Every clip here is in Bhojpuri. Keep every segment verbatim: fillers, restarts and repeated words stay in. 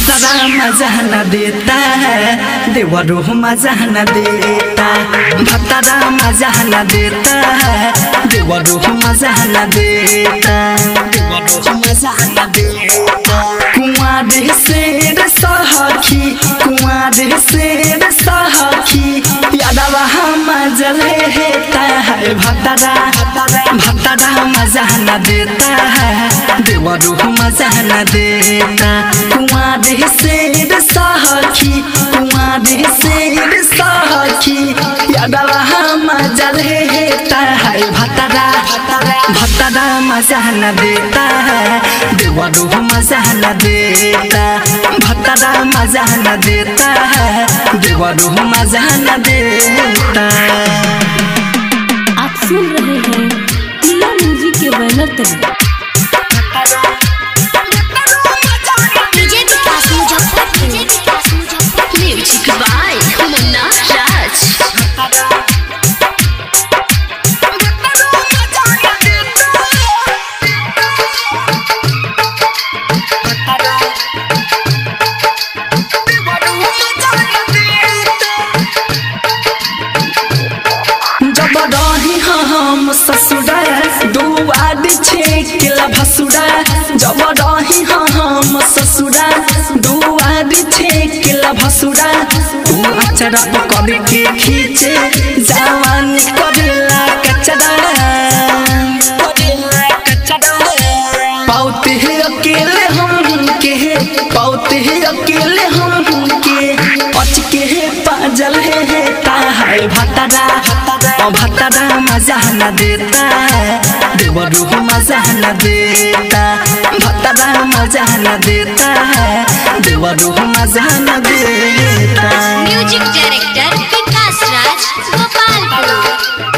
भतरा मजा न देता है देवरू मजा न देता, भतरा मजा न देता है देवरू मजा न देता, देवरू मजा न देता। कुंवारे शेर सखी कुंवारे शेर सखी यादवा मजा लेता है भतरा भतरा मजा न देता है देवरू मजा न देता। कुंवारे शेर सखी कुंवारे शेर सखी यादवा मजा लेता है भतरा भतरा मजा न देता है देवरू मजा न देता, भतरा मजा न देता है देवरू मजा न देता। आप सुन रहे हैं प्रिया म्यूजिक के बैनर तले म्यूजिक बाय मुन्ना राज। हम ससुरा दुआर छेकला भसुरा जब रही हम ससुरा दुआर छेकला भसुरा तू अचरा पकड़ के खींचे जवान करेला कचरा पाउते है अकेले हम के पाउते है अकेले हम के अचके है पाजल है ताहाय भतरा भतरा मजा न देता है देवरू मजा न देता, भतरा मजा न देता है देवरू मजा न देता। Music director Vikas Raj Gopalpur.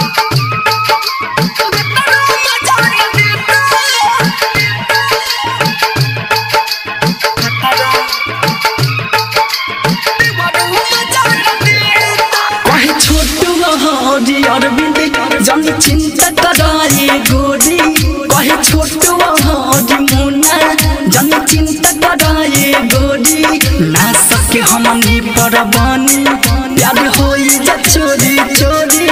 अरविंद जन चिंता कराए गोरी कहे छोटू हरी मुन्ना जन चिंता कराए गोरी ना सके हमनी पर बनी प्यार होई जा चोरी चोरी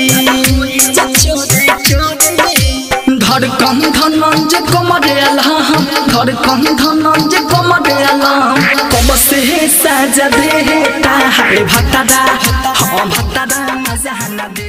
धड़कन धनंजय कमरे अलाम धड़कन धनंजय कमरे अलाम कब से साजा देता है भतरा हाँ भतरा मजा न दे।